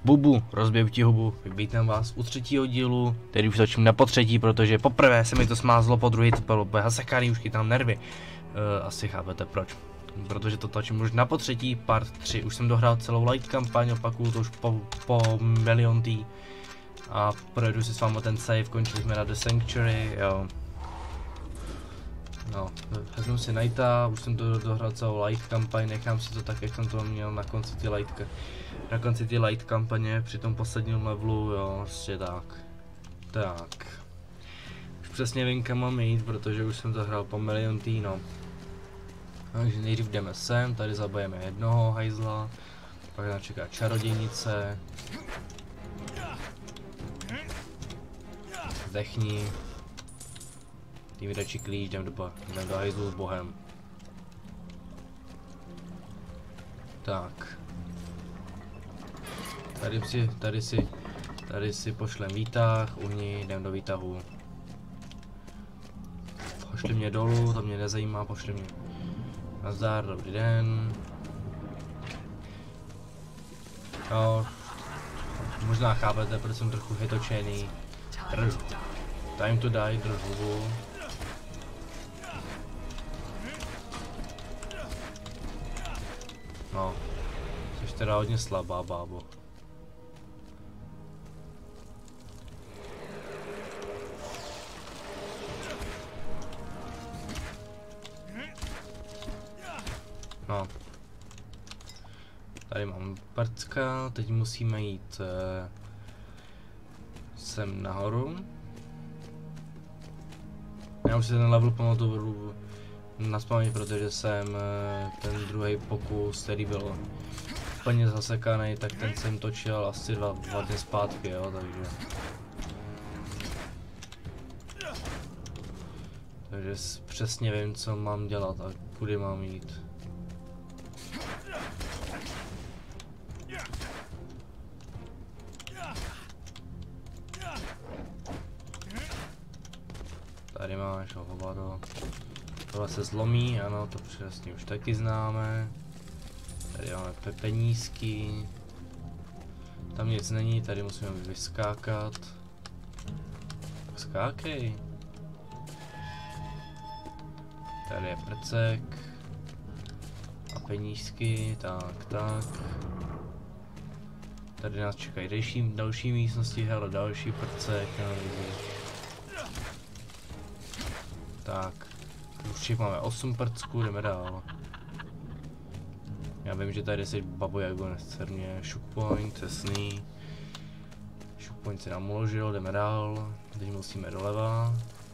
Bubu, rozbiju ti hubu, vítám vás u třetího dílu, který už točím na potřetí, protože poprvé se mi to smázlo, po druhé to bylo úplně hasekaný, už chytám nervy. Asi chápete proč. Protože to točím už na potřetí, part 3, už jsem dohrál celou light kampaň, opakuju to už po miliontý. A projedu si s vámi ten save, končili jsme na The Sanctuary, jo. No, vezmu si Knighta, už jsem to dohrál celou light kampaň, nechám si to tak, jak jsem to měl na konci ty light kampaně, při tom posledním levelu, jo, prostě tak. Tak. Už přesně vím, kam mám jít, protože už jsem to hrál po miliontý, no. Takže nejdřív jdeme sem, tady zabijeme jednoho hajzla, pak nás čeká čarodějnice. Zdechni. Tím radši klíč, jdem do hajzlu s bohem. Tak. Tady si pošlem výtah, uhni, jdem do výtahu. Pošli mě dolů, to mě nezajímá, pošli mě. Nazdar, dobrý den. No, možná chápete, protože jsem trochu chytočený. Time to die, drž hubu. No, jsi teda hodně slabá, bábo. No. Tady mám prcka, teď musíme jít sem nahoru. Já už si ten level pamatuju naspaměť, protože jsem ten druhý pokus, který byl úplně zasekaný, tak ten jsem točil asi dva dny zpátky, jo, takže přesně vím, co mám dělat a kudy mám jít. Tady máš hovado. Tohle se zlomí, ano, to přesně už taky známe. Tady máme penízky. Tam nic není, tady musíme vyskákat. Skákej. Tady je prcek. A penízky, tak. Tady nás čekají další místnosti, hele, další prcek. Tak, už máme 8 prcků, jdeme dál. Já vím, že tady si babu jako nestrně, shook point, jasný. Shook point se nám uložil, jdeme dál. Teď musíme doleva.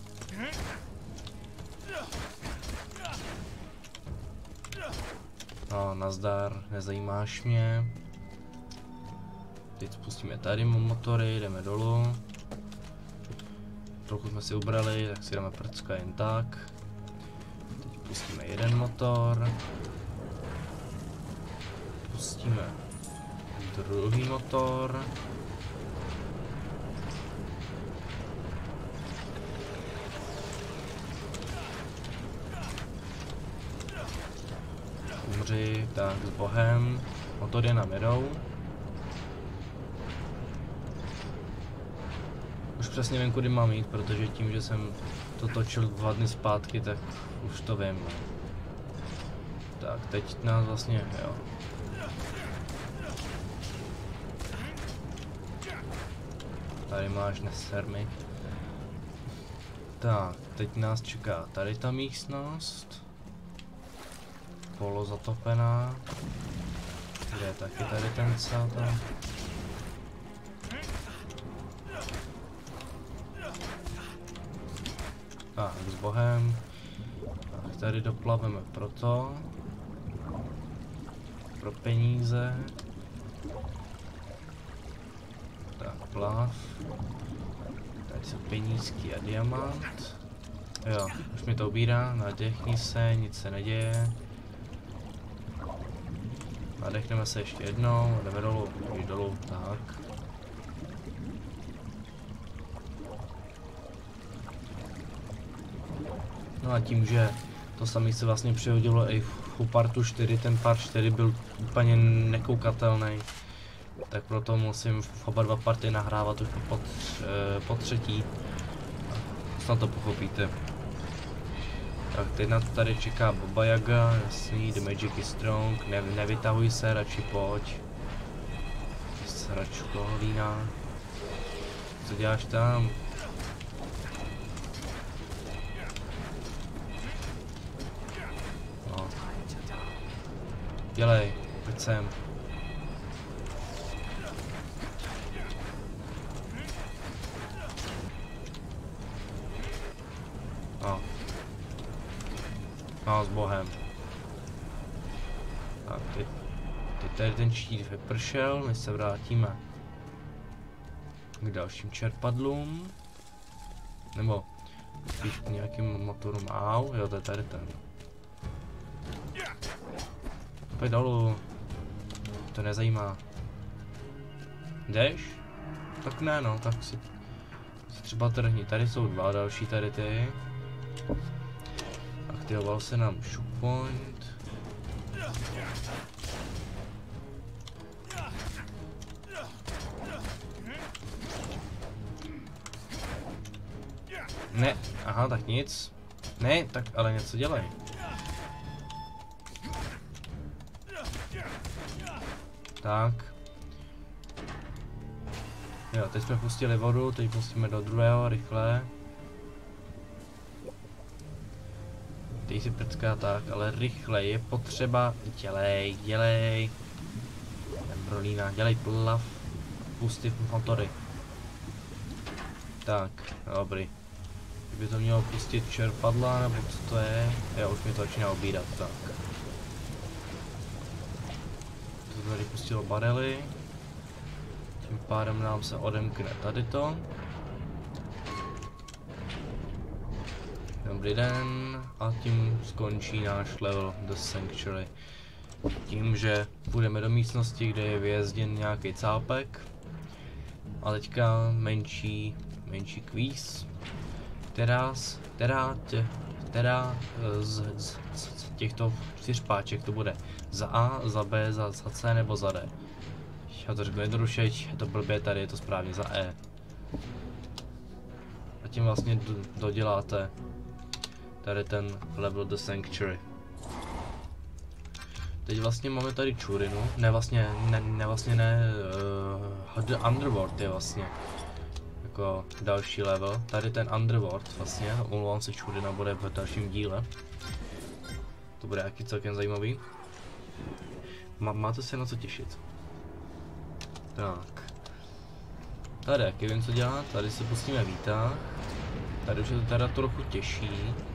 No, nazdar, nezajímáš mě. Teď spustíme tady motory, jdeme dolů. Trochu jsme si ubrali, tak si dáme prcka jen tak. Teď pustíme jeden motor. Pustíme druhý motor. Umři, tak s bohem. Motory nám jedou. Už přesně vím, kudy mám jít, protože tím, že jsem to točil 2 dny zpátky, tak už to vím. Tak, teď nás vlastně, jo. Tady máš, neser mi. Tak, teď nás čeká tady ta místnost. Polo zatopená. Kde je taky tady ten sátán. Tak, s bohem. Tak, tady doplaveme proto. Pro peníze. Tak, plav. Tady jsou penízky a diamant. Jo, už mi to ubírá, nadechni se, nic se neděje. Nadechneme se ještě jednou, jdeme dolů, tak. No a tím, že to samé se vlastně přihodilo i u partu 4, ten part 4 byl úplně nekoukatelný. Tak proto musím v oba dva party nahrávat už po třetí. Snad to pochopíte. Tak teď na to tady čeká Baba Yaga, jasný, the magic is strong, nevytahuj se, radši pojď. Sračko, Lína. Co děláš tam? No. Dělej, pojď sem. No. No, s bohem. Tak, teď tady ten štít vypršel, my se vrátíme k dalším čerpadlům. Nebo spíš k nějakým motorům. Au, jo, to je tady ten. Pojď dolů. To nezajímá. Jdeš? Tak ne, no, tak si třeba trhni. Tady jsou dva další tady ty. Aktivoval se nám shoot point. Ne, aha, tak nic. Ne, tak ale něco dělej. Tak. Jo, teď jsme pustili vodu, teď pustíme do druhého, rychle. Teď si prcká tak, ale rychle je potřeba. Dělej. Brolína, dělej plav. Pusty motory. Tak, dobrý. Kdyby to mělo pustit čerpadla, nebo co to je? Jo, už mi to začíná obírat, tak. To tady pustilo barely. Tím pádem nám se odemkne tady to. Dobrý den. A tím skončí náš level The Sanctuary. Tím, že půjdeme do místnosti, kde je vyjezděn nějaký cápek. A teďka menší kvíz. Která z těchto 4 páček to bude za A, za B, za C nebo za D. Já to řeknu jednoduše, je to blbě, tady je to správně za E. A tím vlastně doděláte tady ten level The Sanctuary. Teď vlastně máme tady čurinu, The Underworld je vlastně jako další level. Tady ten Underworld vlastně, omlouvám se, čurina bude v dalším díle. To bude jaký celkem zajímavý. Máte se na co těšit. Tak. Tady jaký vím co dělat, tady se pustíme výtah. Tady už je to teda trochu těžší.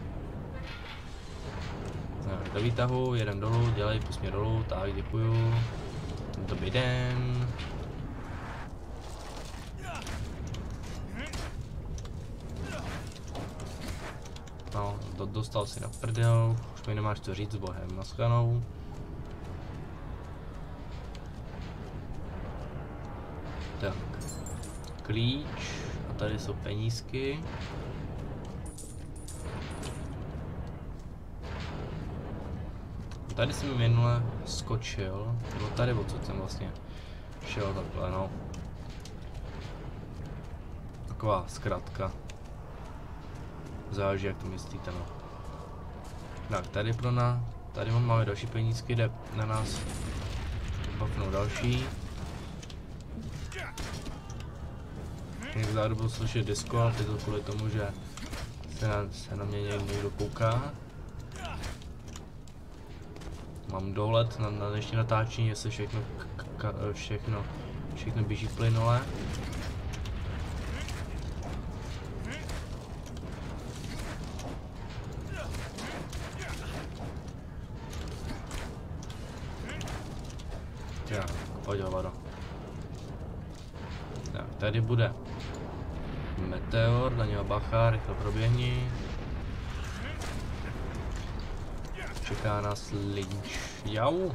Tak, do výtahu, jedem dolů, dělej, pust mě dolů, tak děkuju. Dobrý den. No, dostal si na prdel, už mi nemáš co říct s bohem, naschledanou. Tak, klíč, a tady jsou penízky. Tady jsem minule skočil, nebo tady odsud jsem vlastně šel takhle, no. Taková zkratka. Záleží, jak to myslíte, no. Tak, tady tady máme další penízky, jde na nás bafnou další. Jak zároveň budu slyšet disco, ale teď to kvůli tomu, že se na mě někdo kouká. Mám dohled na dnešní natáčení, jestli všechno běží plynule. Tak, pojď hovado. Tak, tady bude meteor, na něho bacha, rychle proběhni. Čeká nás lynč. Jau.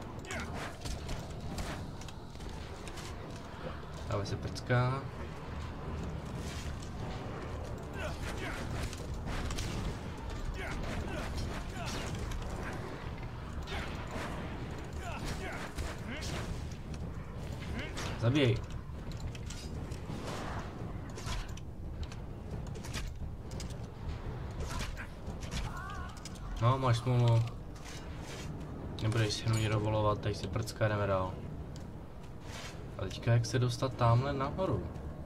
Dáme se prcká. Zabijej. No, máš smůlu. Nebudeš si jenom dovolovat, tady si prcka, jdeme dál. A teďka jak se dostat tamhle nahoru?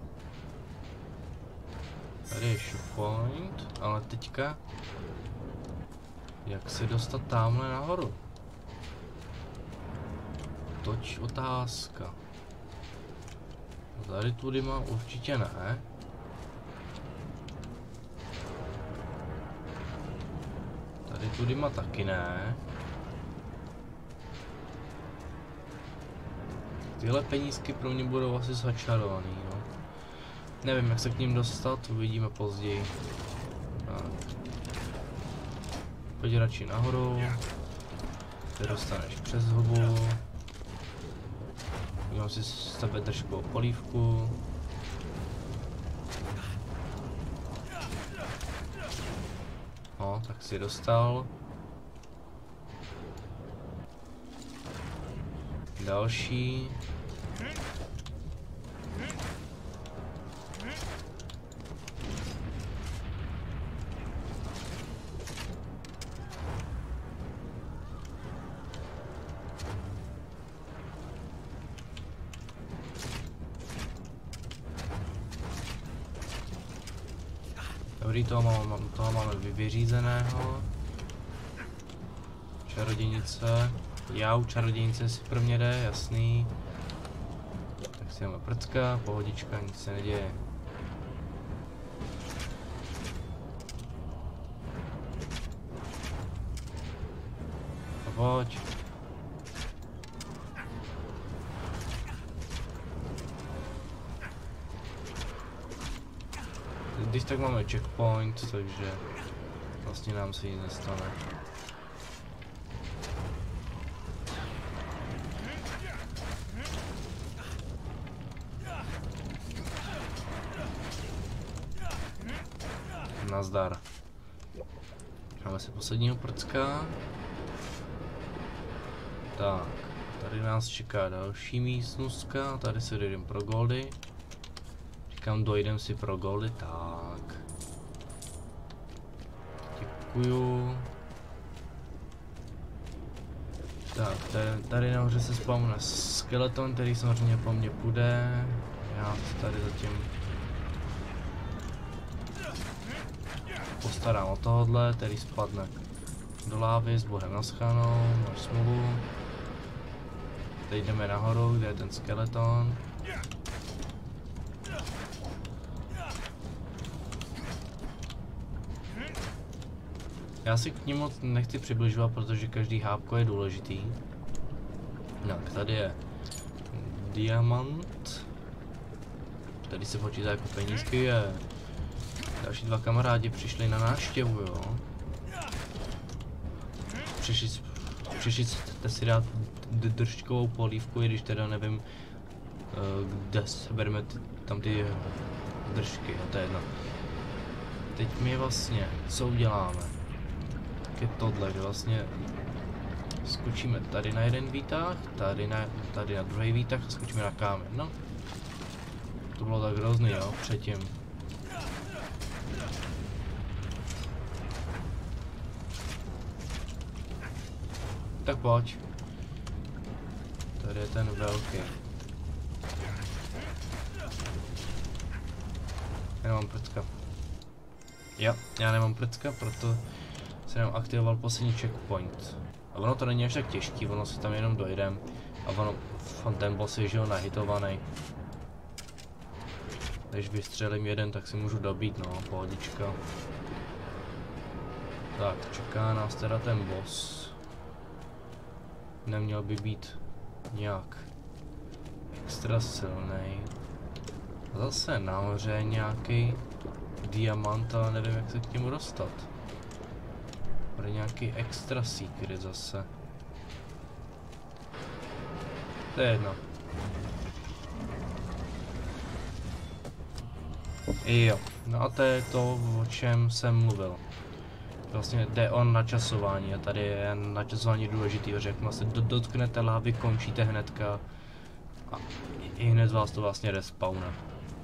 Tady je shootpoint, ale teďka... Jak se dostat tamhle nahoru? Toč otázka. Tady tudy má určitě ne. Tady tudy má taky ne. Tyhle penízky pro mě budou asi začarovaný, no. Nevím, jak se k ním dostat, uvidíme později. Tak. Pojď radši nahoru. Ty dostaneš přes hubu. Udělám si z tebe držkovou polívku. No, tak si dostal. Další. Dobrý, toho máme vyřízeného. Čarodějnice. Jau, čarodějnice si pro mě jde, jasný. Tak si máme prcka, pohodička, nic se neděje. A pojď. Když tak máme checkpoint, takže vlastně nám se nic nestane. Nazdar. Máme si posledního prcka. Tak, tady nás čeká další místnostka, tady si dojdem pro goldy. Říkám, dojdem si pro goldy, tak. Děkuju. Tak, tady nahoře se spavne skeleton, který samozřejmě po mně půjde. Já se tady zatím postarám o tohohle, který spadne do lávy s bohem naschánou, máš smůlu. Teď jdeme nahoru, kde je ten skeleton. Já si k ní moc nechci přibližovat, protože každý hápko je důležitý. Tak, tady je diamant. Tady se počítá jako penízky, je. Další dva kamarádi přišli na návštěvu, jo. Přišli si dát držkovou polívku, i když teda nevím, kde se bereme tam ty držky, no to je jedno. Teď my vlastně, co uděláme? Je tohle, že vlastně skočíme tady na jeden výtah, tady na druhý výtah a skočíme na kámen, no. To bylo tak hrozný, jo, předtím. Tak pojď. Tady je ten velký. Já nemám prcka. Jo, já nemám prcka, proto jsem aktivoval poslední checkpoint. A ono to není až tak těžký, ono se tam jenom dojdem. A ono, ten boss je, že jo, nahitovaný. Když vystřelím jeden, tak si můžu dobít, no, pohodička. Tak, čeká nás teda ten boss. Neměl by být nějak extra silný. Zase nahoře nějaký diamant, ale nevím, jak se k němu dostat. Bude nějaký extra secret zase. To je jedno. Jo, no a to je to, o čem jsem mluvil. Vlastně jde o načasování a tady je načasování důležitý, že jakmile se dotknete lávy, končíte hnedka A i hned vás to vlastně respawne.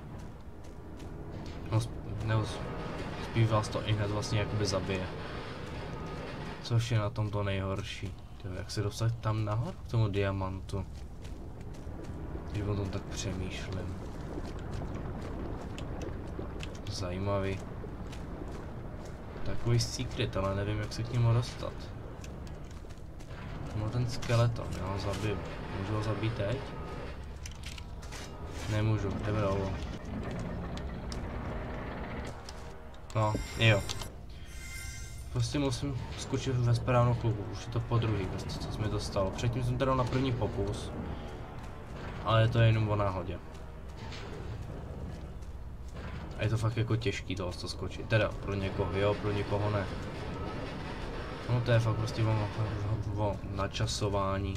No, spíš vás to i hned vlastně jakoby zabije. Což je na tom to nejhorší. Tyjo, jak se dostat tam nahoru k tomu diamantu? Když o tom tak přemýšlím. Zajímavý. Takový secret, ale nevím, jak se k němu dostat. No ten skeleton, já ho zabiju. Můžu ho zabít teď? Nemůžu, jdeme dolů. No, jo. Prostě musím skočit ve správnou klubu, už je to po druhý, co se mi to stalo. Předtím jsem to dal na první pokus. Ale je to jenom o náhodě. A je to fakt jako těžký toho skočit. Teda pro někoho jo, pro někoho ne. No to je fakt prostě o načasování.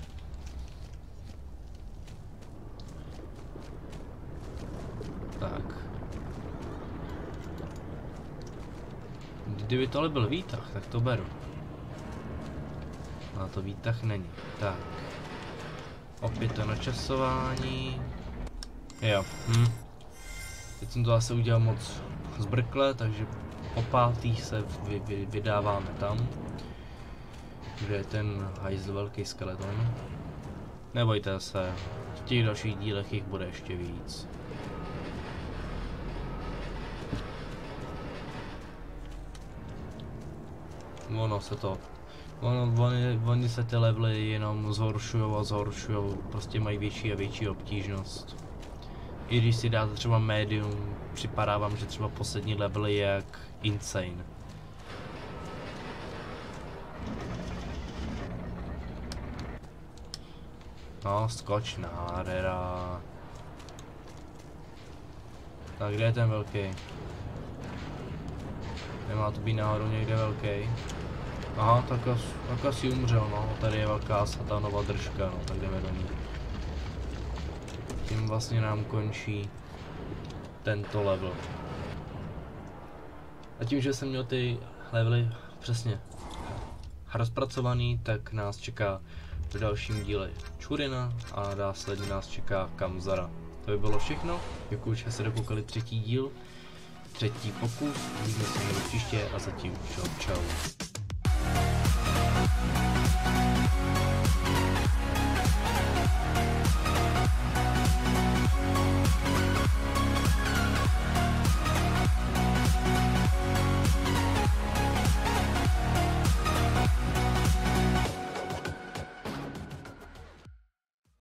Tak. Kdyby tohle byl výtah, tak to beru. A to výtah není. Tak. Opět to načasování. Jo. Teď jsem to zase udělal moc zbrkle, takže po pátý se vydáváme tam. Kde je ten hajzl velký skeleton. Nebojte se, v těch dalších dílech jich bude ještě víc. Ono se to... Oni se ty levely jenom zhoršujou a zhoršujou, prostě mají větší a větší obtížnost. I když si dáte třeba medium, připadá vám, že třeba poslední level je jak insane. No, skoč nádhera. Tak kde je ten velký? Nemá to být náhodou někde velký? Aha, tak asi umřel, no. Tady je velká satanová držka, no, tak jdeme do ní. Tím vlastně nám končí tento level. A tím, že jsem měl ty levely přesně rozpracovaný, tak nás čeká v dalším díle Čurina a následně nás čeká Kamzara. To by bylo všechno, děkuji, že jste dokoukali třetí díl, třetí pokus, uvidíme se příště a zatím čau.